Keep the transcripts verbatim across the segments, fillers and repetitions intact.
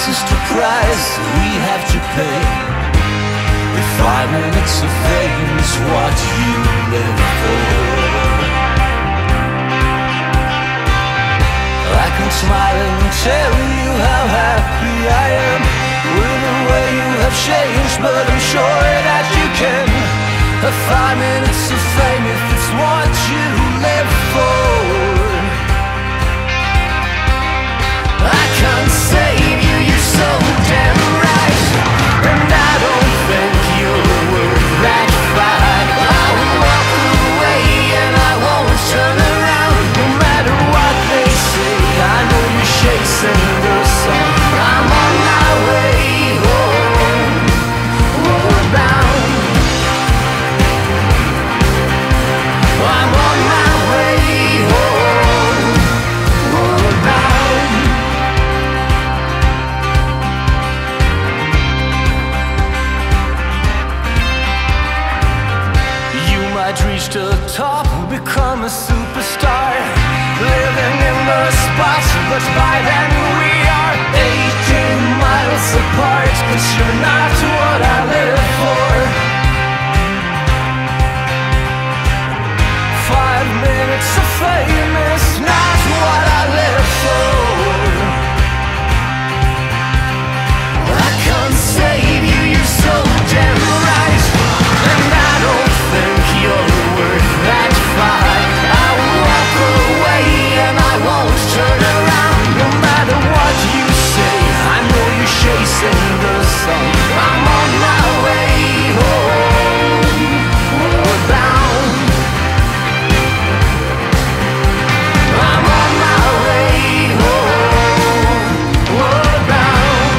is the price we have to pay. If five minutes of fame is what you live for, I can smile and tell you how happy I am with the way you have changed, but I'm sure that you can have five minutes of fame if it's what you live for. I can't save you, you're so damn right, and I don't think you're worth that fight. I will walk away and I won't turn around, no matter what they say. I know you're chasing the sun. I'm on my way home, homeward bound. I'm on my way home, homeward bound. You might reach the top, become a superstar, living in the spots, but by then we are eighteen miles apart. Cause you're not what I live for. Five minutes of fame is not what I live for. I can't save you, you're so damn right, and I don't think you're worth that fight. I will walk away and I won't turn around, no matter what you say. I know you're chasing the sun. I'm on my way home, homeward bound. I'm on my way home, homeward bound.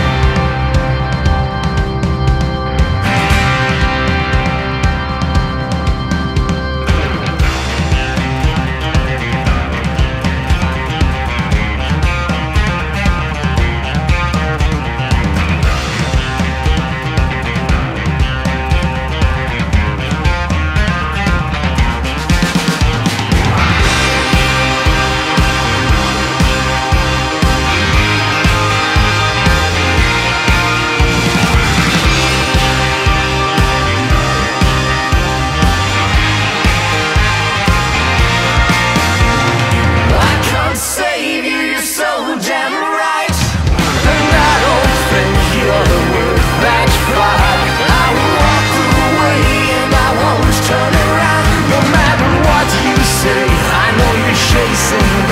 I can't save you, you're so damn right, and I don't think you're worth that fight. I will walk away and I won't turn around, no matter what you say. I know you're chasing